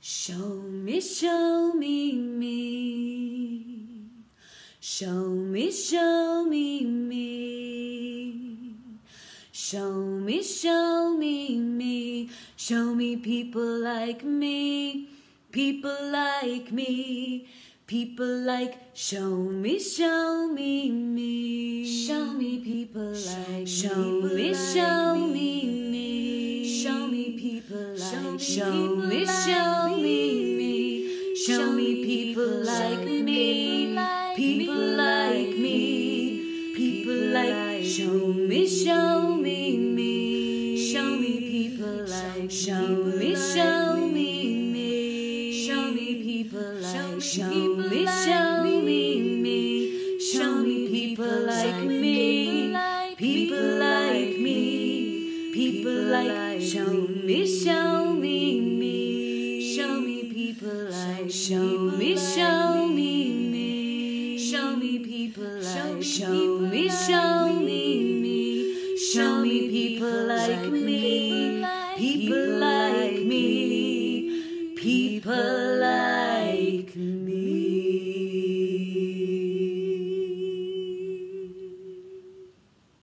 Show me, show me me. Show me, show me me. Show me, show me me. Show me people like me. People like me. People like, show me me. Show me people like, show me me. Show me people like, show me me. Show me people like me. People like me. People like, show me me. Show me people like, show me me. Show me people like, show me me. Show me people like me. People like me. People like, show me me. Show me people like, show me me. Show me people like, show me me. Show me people like me. People like me. People like